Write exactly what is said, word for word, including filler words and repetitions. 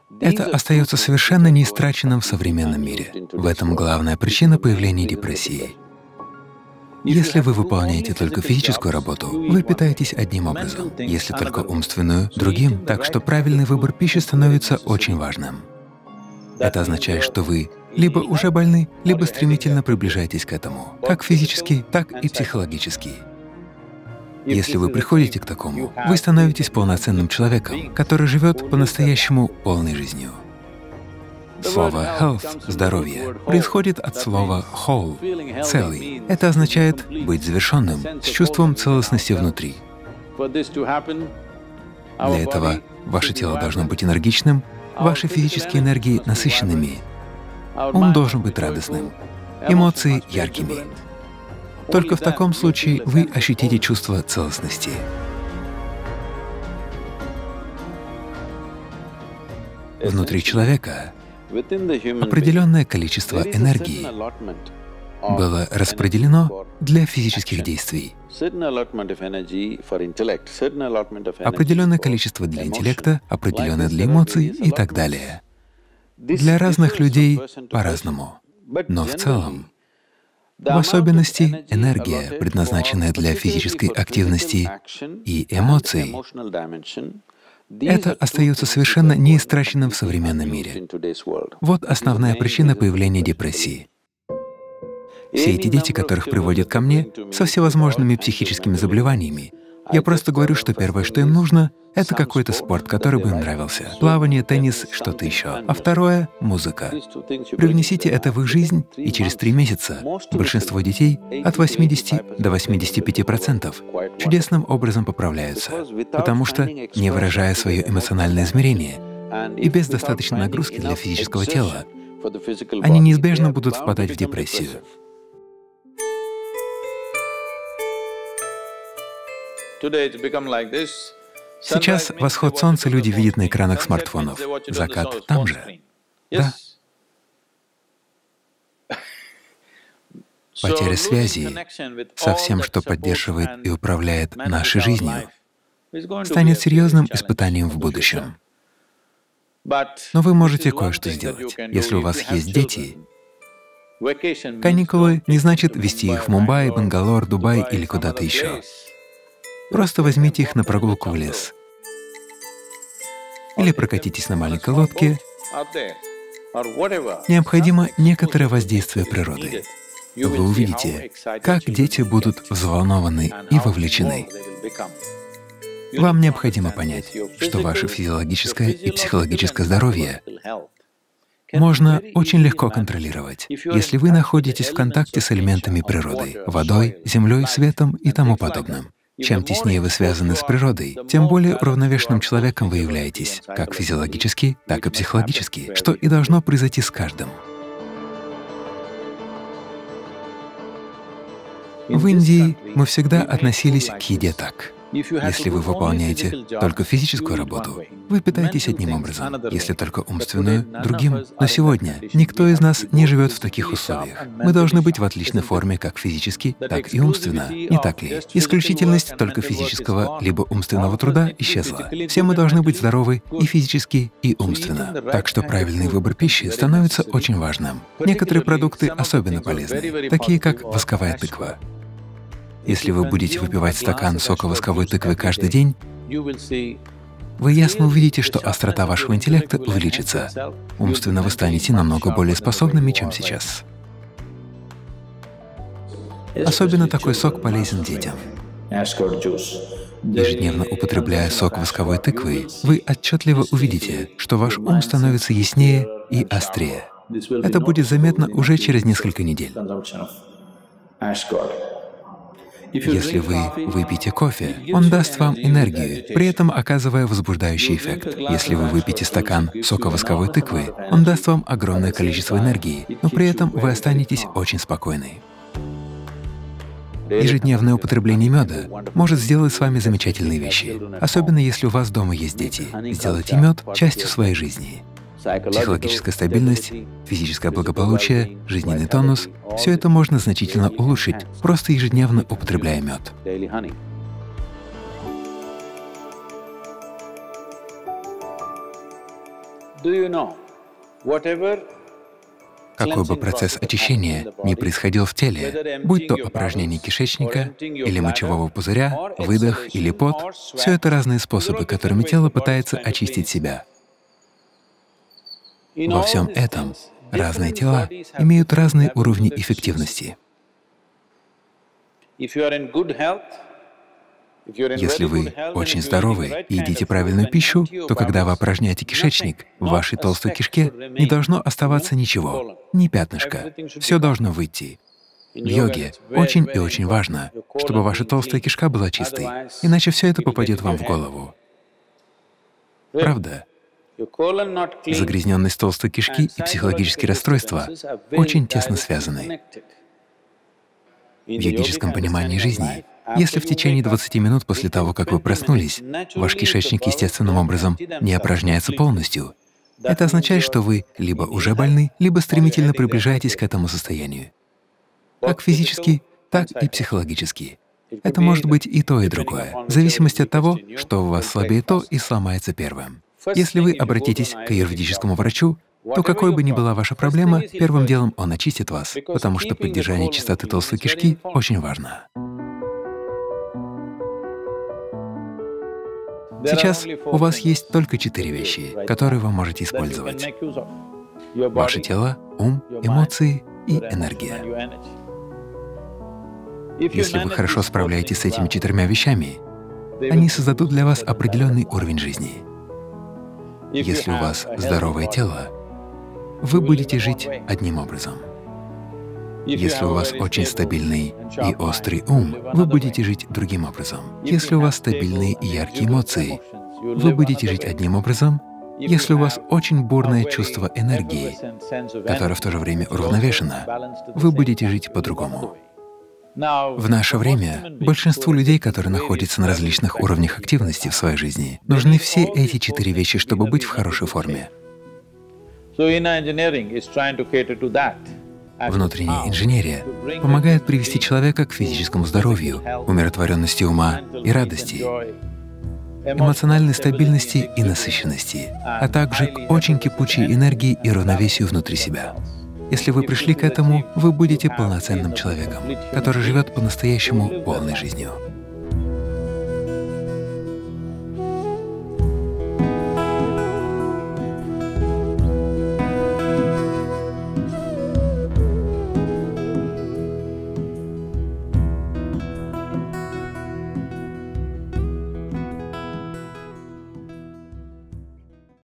Это остается совершенно неистраченным в современном мире. В этом главная причина появления депрессии. Если вы выполняете только физическую работу, вы питаетесь одним образом, если только умственную — другим, так что правильный выбор пищи становится очень важным. Это означает, что вы либо уже больны, либо стремительно приближаетесь к этому, как физически, так и психологически. Если вы приходите к такому, вы становитесь полноценным человеком, который живет по-настоящему полной жизнью. Слово «health» — «здоровье» происходит от слова «whole» — «целый». Это означает быть завершенным, с чувством целостности внутри. Для этого ваше тело должно быть энергичным, ваши физические энергии — насыщенными, ум должен быть радостным, эмоции — яркими. Только в таком случае вы ощутите чувство целостности. Внутри человека определенное количество энергии было распределено для физических действий, определенное количество для интеллекта, определенное для эмоций и так далее. Для разных людей по-разному, но в целом, в особенности, энергия, предназначенная для физической активности и эмоций, это остается совершенно неистраченным в современном мире. Вот основная причина появления депрессии. Все эти дети, которых приводят ко мне со всевозможными психическими заболеваниями, я просто говорю, что первое, что им нужно, это какой-то спорт, который бы им нравился. Плавание, теннис, что-то еще. А второе — музыка. Привнесите это в их жизнь, и через три месяца большинство детей от восьмидесяти до восьмидесяти пяти процентов чудесным образом поправляются, потому что, не выражая свое эмоциональное измерение и без достаточной нагрузки для физического тела, они неизбежно будут впадать в депрессию. Сейчас восход солнца люди видят на экранах смартфонов, закат там же. Да. Потеря связи со всем, что поддерживает и управляет нашей жизнью, станет серьезным испытанием в будущем. Но вы можете кое-что сделать. Если у вас есть дети, каникулы не значит везти их в Мумбаи, Бангалор, Дубай или куда-то еще. Просто возьмите их на прогулку в лес. Или прокатитесь на маленькой лодке. Необходимо некоторое воздействие природы. Вы увидите, как дети будут взволнованы и вовлечены. Вам необходимо понять, что ваше физиологическое и психологическое здоровье можно очень легко контролировать, если вы находитесь в контакте с элементами природы — водой, землей, светом и тому подобным. Чем теснее вы связаны с природой, тем более уравновешенным человеком вы являетесь, как физиологически, так и психологически, что и должно произойти с каждым. В Индии мы всегда относились к еде так. Если вы выполняете только физическую работу, вы питаетесь одним образом, если только умственную — другим. Но сегодня никто из нас не живет в таких условиях. Мы должны быть в отличной форме как физически, так и умственно, не так ли? Исключительность только физического либо умственного труда исчезла. Все мы должны быть здоровы и физически, и умственно. Так что правильный выбор пищи становится очень важным. Некоторые продукты особенно полезны, такие как восковая тыква. Если вы будете выпивать стакан сока восковой тыквы каждый день, вы ясно увидите, что острота вашего интеллекта увеличится. Умственно вы станете намного более способными, чем сейчас. Особенно такой сок полезен детям. Ежедневно употребляя сок восковой тыквы, вы отчетливо увидите, что ваш ум становится яснее и острее. Это будет заметно уже через несколько недель. Если вы выпьете кофе, он даст вам энергию, при этом оказывая возбуждающий эффект. Если вы выпьете стакан сока восковой тыквы, он даст вам огромное количество энергии, но при этом вы останетесь очень спокойны. Ежедневное употребление меда может сделать с вами замечательные вещи, особенно если у вас дома есть дети. Сделайте мед частью своей жизни. Психологическая стабильность, физическое благополучие, жизненный тонус — все это можно значительно улучшить, просто ежедневно употребляя мед. Какой бы процесс очищения ни происходил в теле, будь то опорожнение кишечника или мочевого пузыря, выдох или пот, все это разные способы, которыми тело пытается очистить себя. Во всем этом разные тела имеют разные уровни эффективности. Если вы очень здоровы и едите правильную пищу, то когда вы опорожняете кишечник, в вашей толстой кишке не должно оставаться ничего, ни пятнышка. Все должно выйти. В йоге очень и очень важно, чтобы ваша толстая кишка была чистой, иначе все это попадет вам в голову. Правда? Загрязненность толстой кишки и психологические расстройства очень тесно связаны. В йогическом понимании жизни, если в течение двадцати минут после того, как вы проснулись, ваш кишечник естественным образом не опорожняется полностью, это означает, что вы либо уже больны, либо стремительно приближаетесь к этому состоянию. Как физически, так и психологически. Это может быть и то, и другое, в зависимости от того, что у вас слабее то и сломается первым. Если вы обратитесь к аюрведическому врачу, то какой бы ни была ваша проблема, первым делом он очистит вас, потому что поддержание чистоты толстой кишки очень важно. Сейчас у вас есть только четыре вещи, которые вы можете использовать. Ваше тело, ум, эмоции и энергия. Если вы хорошо справляетесь с этими четырьмя вещами, они создадут для вас определенный уровень жизни. Если у вас здоровое тело, вы будете жить одним образом. Если у вас очень стабильный и острый ум, вы будете жить другим образом. Если у вас стабильные и яркие эмоции, вы будете жить одним образом. Если у вас очень бурное чувство энергии, которое в то же время уравновешено, вы будете жить по-другому. В наше время большинству людей, которые находятся на различных уровнях активности в своей жизни, нужны все эти четыре вещи, чтобы быть в хорошей форме. Внутренняя инженерия помогает привести человека к физическому здоровью, умиротворенности ума и радости, эмоциональной стабильности и насыщенности, а также к очень кипучей энергии и равновесию внутри себя. Если вы пришли к этому, вы будете полноценным человеком, который живет по-настоящему полной жизнью.